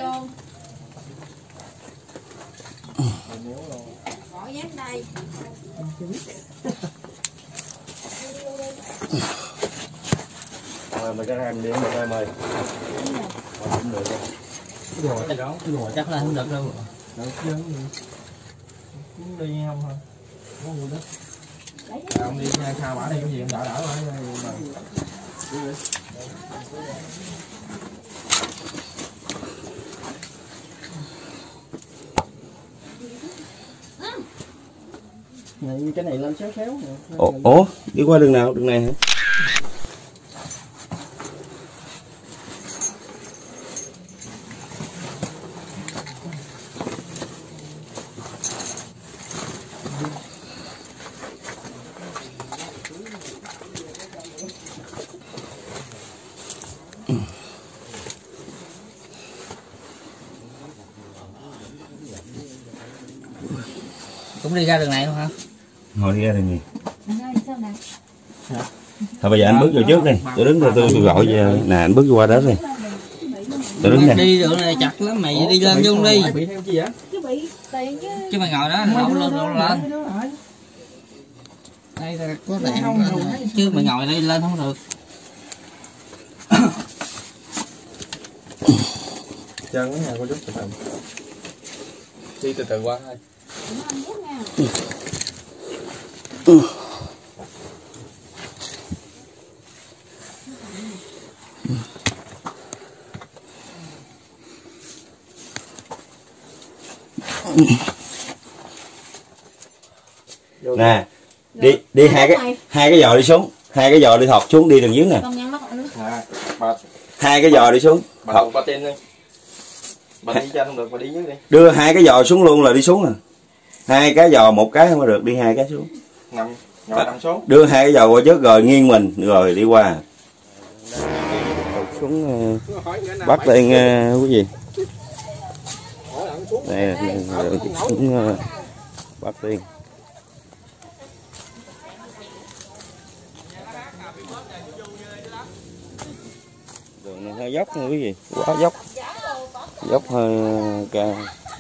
luôn. Bỏ dép đây. Mày cái hàng điểm được mày. Không được đâu. Đùa chắc là không được đâu. Được chứ. Đi không thôi. Không được đó. Ông đi sao bả đi cái gì đỡ đỡ lại mà. Này, cái này lên xéo xéo. Ủa, đi qua đường nào? Đường này hả? Cũng đi ra đường này không hả? Thôi đi ra đường gì? Thôi bây giờ anh bước vô trước đi, tôi đứng rồi tôi gọi về. Nè anh bước qua đó đi. Tôi đứng nè. Đi đường này chặt lắm, mày đi lên luôn đi. Bị theo chi vậy? Chứ mày ngồi đó đậu lên. Đây là có tiền không? Chứ mày ngồi đây lên không được. Chân cái nhà có chút từ từ. Đi từ từ qua thôi. Nè, đi hai cái giò đi xuống, hai cái giò đi thọt xuống, đi đường dưới nè. Hai cái giò đi xuống. Thọt qua trên đi. Bà đi trên không được, bà đi dưới đi. Đưa hai cái giò xuống luôn là đi xuống à. Hai cái giò một cái không được, đi hai cái xuống. Nằm xuống. Đưa hai cái giò qua trước rồi nghiêng mình rồi đi qua. Xuống bắt lên cái gì? Đây xuống bắt lên. Đường này hơi dốc nữa cái gì? Quá dốc. Dốc hơi cao.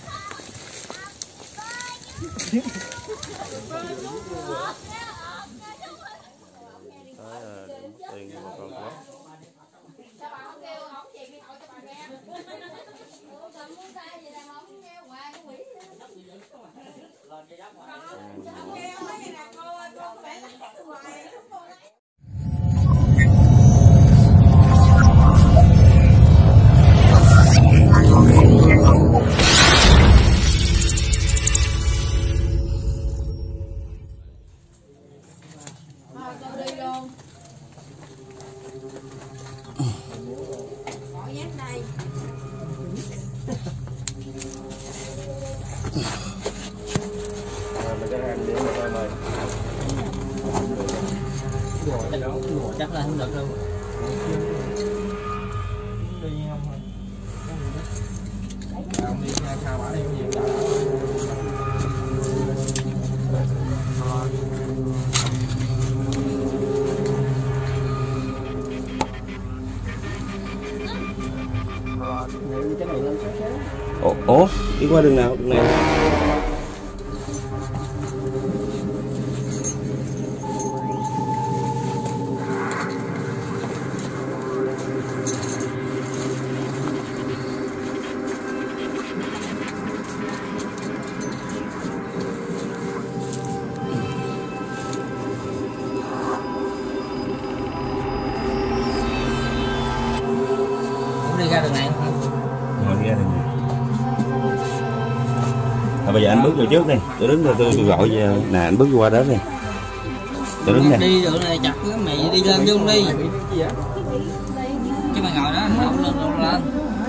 Đùa chắc là không được đâu. Đi không thôi. Ông đi sao bả đi cái gì đỡ đỡ. Ủa, đi qua đường nào? Đường này. Đi ra đường này không? Thôi đi ra đường này. Thôi bây giờ anh bước vô trước đi, tôi đứng rồi tôi gọi về. Nè anh bước qua đó đi. Tôi đứng nè. Đi đường này chặt lắm, mày đi lên luôn đi. Chứ mày ngồi đó đậu lên.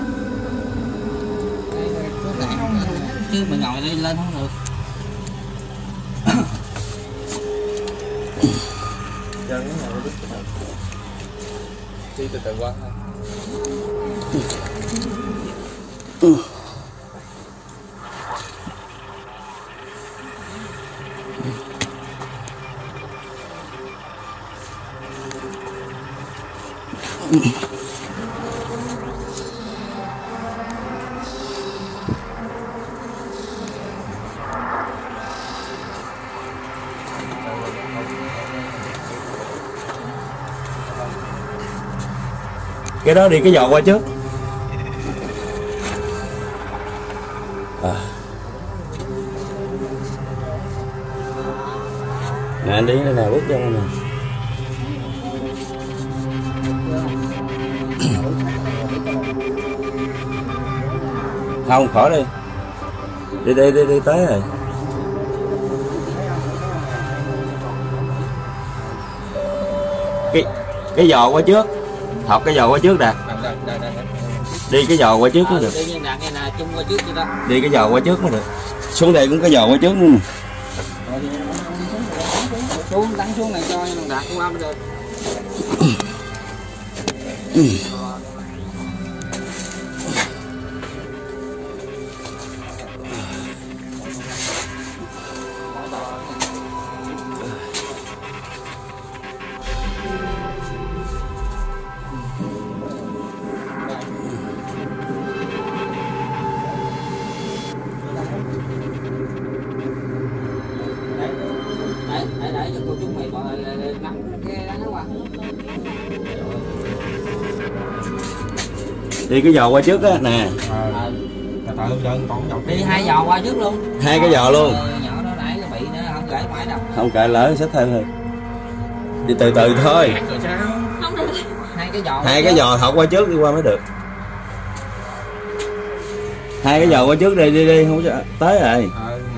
Đây là có tiền không? Chứ mày ngồi đây lên không được. Chân cái nhà có chút từ từ. Đi từ từ qua thôi. Cái đó đi cái giò qua trước. Nè anh đi đây nè, bước vô nè. Không khỏi đi. Đi tới rồi. Cái giò qua trước. Học cái giò qua trước Đạt. Đi cái giò qua trước mới được. Đi cái giò qua trước mới được. Xuống đây cũng cái giò qua trước nữa nè. Xuống đánh xuống này cho Đạt qua mới được. Để cho cô chú mày nắm cái đó qua. Đi cái giò qua trước á nè. Đi hai giò qua trước luôn. Hai cái giò luôn. Nhỏ đó nãy bị nữa không gãy máy đâu. Không cãi lỡ xách thêm thôi. Đi từ từ thôi. Không được. Hai cái giò học qua trước đi qua mới được. Hai cái giò qua trước đi không tới rồi.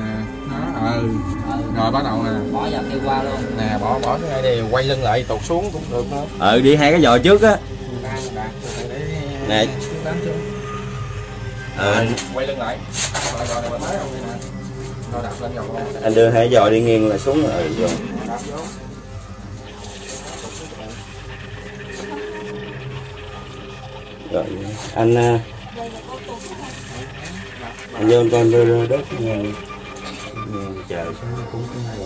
Rồi bắt đầu nè. Bỏ vào kêu qua luôn. Nè bỏ cái này đi, quay lưng lại tụt xuống cũng được nữa. Đi hai cái giò trước á. Nè. Quay lưng lại. Rồi đạp lên vòng. Anh đưa hai giò đi nghiêng là xuống rồi. Rồi anh vô con đưa đất chờ xuống cũng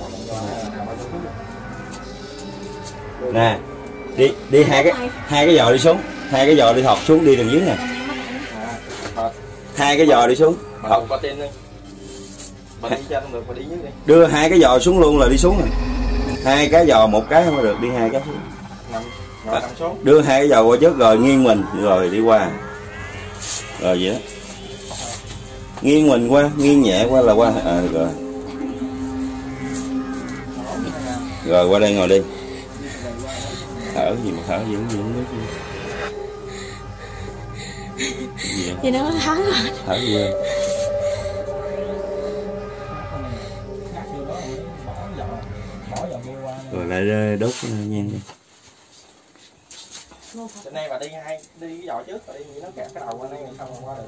nè. Đi hai cái giò đi xuống, hai cái giò đi thọt xuống, đi đường dưới nè. Hai cái giò đi xuống. Thọt qua tên đi. Mình đi trên không được, mà đi dưới đi. Đưa hai cái giò xuống luôn là đi xuống rồi. Hai cái giò một cái không được, đi hai cái xuống. Nằm xuống. Đưa hai cái giò qua trước rồi nghiêng mình rồi đi qua. Rồi vậy đó. Nghiêng mình qua, nghiêng nhẹ qua là qua. Rồi. Rồi qua đây ngồi đi. Thở gì mà thở gì không biết gì. Thì nó thở rồi. Thở gì vậy? Rồi lại đốt nhang đi. Trên đây bà đi cái giò trước, bà đi nó kẹt cái đầu qua đây xong rồi qua được.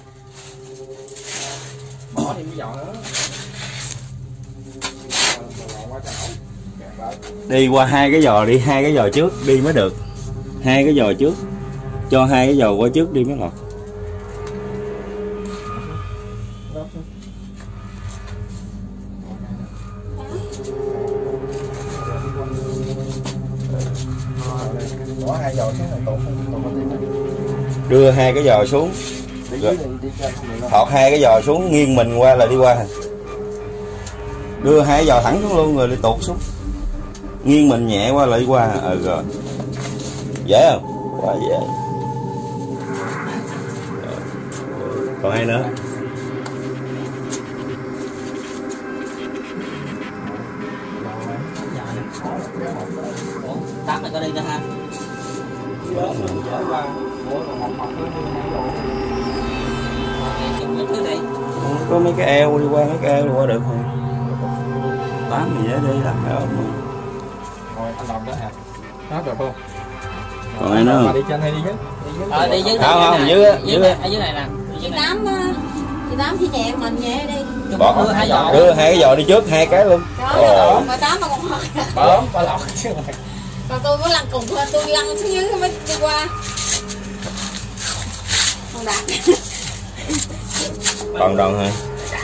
Bỏ đi cái giò nữa. Đi qua hai cái giò, đi hai cái giò trước đi mới được. Hai cái giò trước. Cho hai cái giò qua trước đi mới lọt. Bỏ hai giò xuống này tụt. Đưa hai cái giò xuống. Thọt hai cái giò xuống, nghiêng mình qua là đi qua. Đưa hai cái giò thẳng xuống luôn rồi đi tụt xuống. Nghiêng mình nhẹ qua lại đi qua. Rồi. Dễ không? Quá dễ. Còn ai nữa? Tám mày có đi nữa ha? Có mấy cái eo đi qua, mấy cái eo đi qua được không? Tám gì dễ đi làm phải không? Rồi anh làm đó hả? Hết rồi không? Còn ai nữa không? Đi trên hay đi dưới? Đi dưới. Không, dưới này nè. Chị Tám chỉ nhẹ mình nhẹ đi. Bỏ đưa hai cái giò đi trước, hai cái luôn. Đó, mà Tám mà còn bỏ lọt chứ. còn tôi có lăn cùng tôi lăn xuống dưới mới đi qua. Còn Đạt. Còn đòn hả?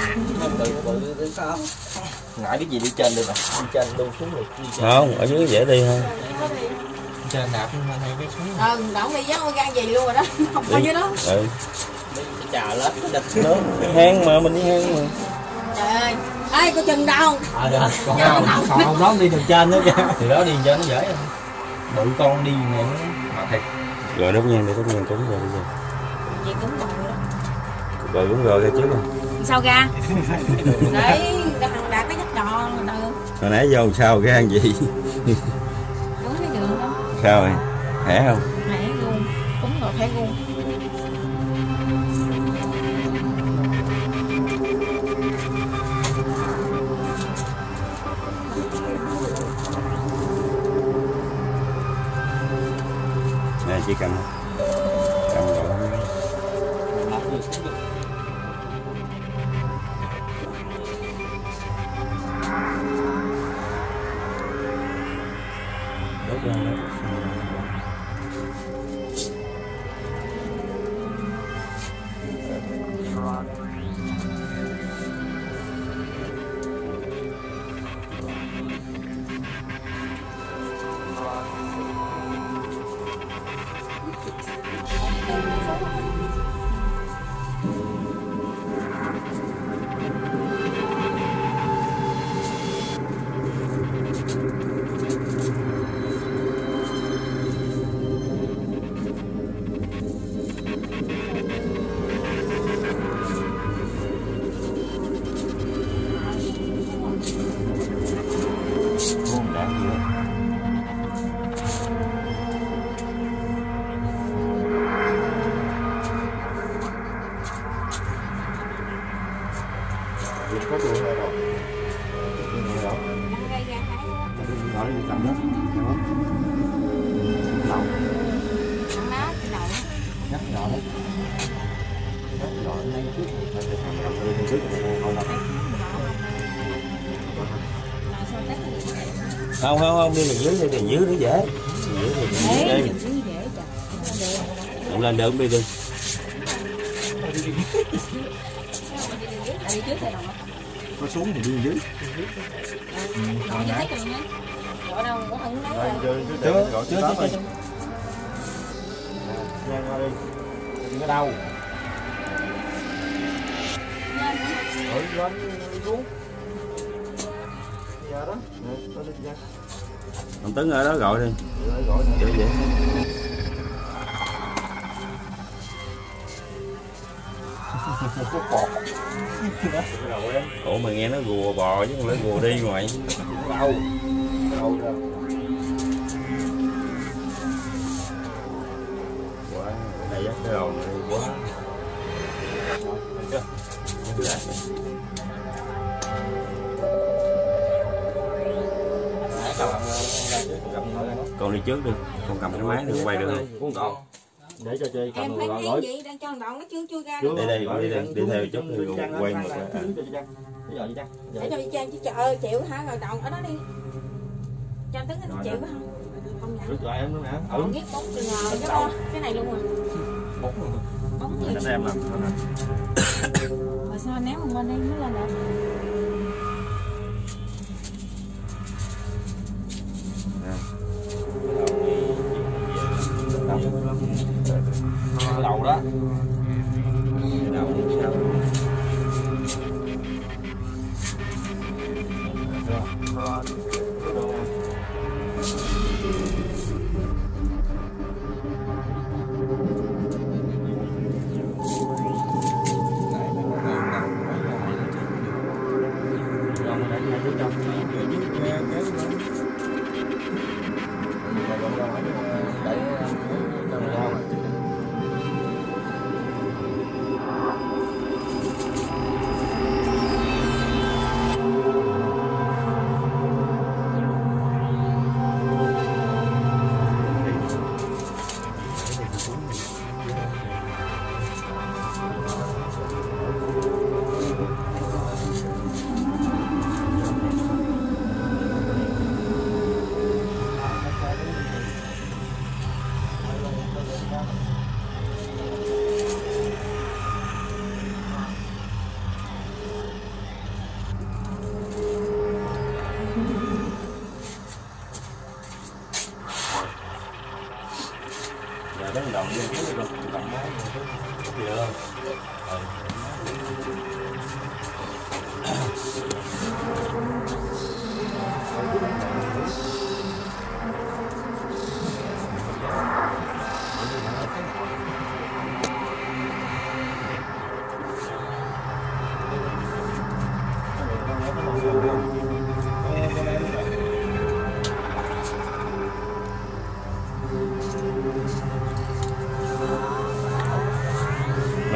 Ngại biết gì đi trên được mà. Đi trên đu xuống được. Không, ở dưới dễ đi hơn. Trên đạp hai cái xuống. Đổng đi dắt gan gì luôn rồi đó. Không có dưới đó. Ừ. Chà lên đập Nó hang mà, mình đi hang mà. Trời ơi. Ê, có chừng đâu. Còn không đó đi đường trên nữa kìa. Thì đó đi trên nó dễ. Bự con đi này nó thiệt. Rồi đốt nhang đi, đốt nhang cúng rồi bây giờ. Vậy cúng rồi đó. Rồi cúng rồi ra trước rồi. Sao ra? Đấy, thằng Đạt nó dắt trò từ. Hồi nãy vô sao ra ăn gì? Cúng cái giường đó. Sao rồi? Khỏe không? Khỏe luôn. Cúng rồi khỏe luôn. Nè chỉ cầm rồi. Đốt ra đó. Có đường này rồi. Đường này rồi. Nói đi cầm đó. Đầu. Nhắc nhỏ đấy. Nhắc nhỏ ngay trước. Phải cầm lên trước rồi đâu. Không đi dưới đi dễ. Đi. Lên được đi đi. Đi trước rồi. Có xuống thì đi dưới. Rồi như thế rồi nhé. Gọi đâu có hứng lấy rồi. Trước. Nhanh qua đi. Đừng có đau. Lên xuống. Giờ đó. Ông Tấn ở đó gọi đi. Gọi vậy. Ủa mà nghe nó gùa bò chứ không phải gùa đi ngoài. Đâu đâu đâu. Quá này dắt cái đầu này quá. Con đi trước đi, con cầm cái máy được quay được không? Cũng còn. Để cho chơi cầm rồi gọi. Vậy đang cho đoạn nó chưa ra. Đi theo chút thì quay ngược lại. Để cho Trang chứ trời chịu hả rồi đoạn ở đó đi. Trang Tấn anh chịu không? Không nhận. Rút lại em nữa nè. Còn biết bóng từ ngờ chứ lo cái này luôn rồi. Bóng gì? Anh em làm thôi nè. Mà sao nếu mà bên đây mới lên được? Đầu đó. Đầu sao?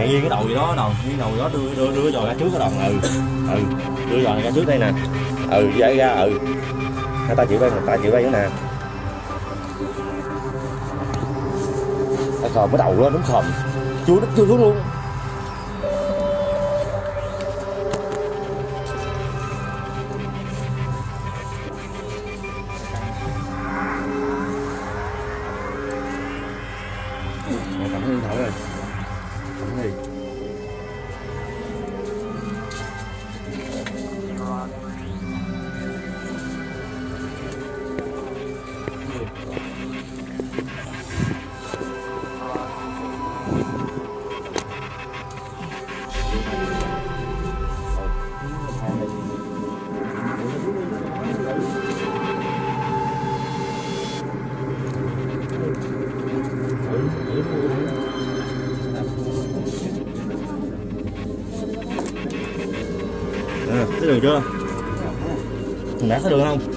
Mẹ nghiêng cái đầu gì đó đầu, nghiêng đầu gì đó đưa giò ra trước cái đầu. Đưa giò này ra trước đây nè. Vậy ra người ta chịu đây, nữa nè. Khòm cái đầu đó đúng khòm. Chưa xuống luôn. Cầm cái điện thoại rồi. Cầm cái gì? Thấy đường chưa? Mình đã thấy đường không?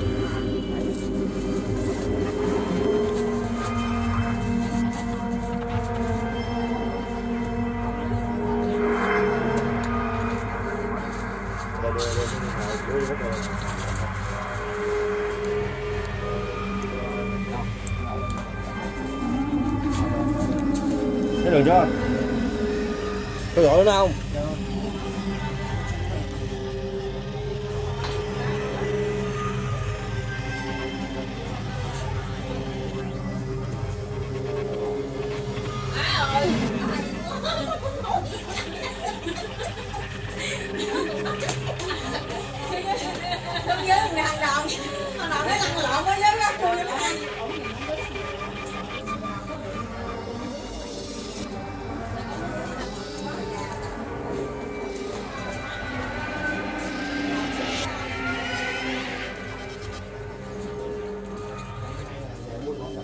Thấy đường chưa? Có gọi nữa không?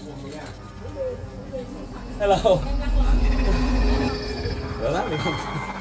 Hello. Rửa lắm đi không?